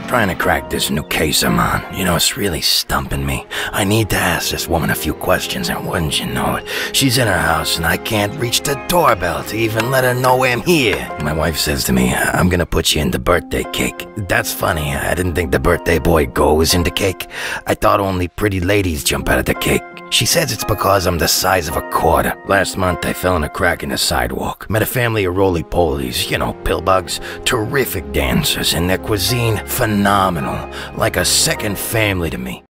Trying to crack this new case I'm on. You know, it's really stumping me. I need to ask this woman a few questions, and wouldn't you know it, she's in her house and I can't reach the doorbell to even let her know I'm here. My wife says to me, I'm gonna put you in the birthday cake. That's funny. I didn't think the birthday boy goes into cake. I thought only pretty ladies jump out of the cake. She says it's because I'm the size of a quarter. Last month, I fell in a crack in the sidewalk. Met a family of roly-polies, you know, pillbugs. Terrific dancers, and their cuisine phenomenal. Like a second family to me.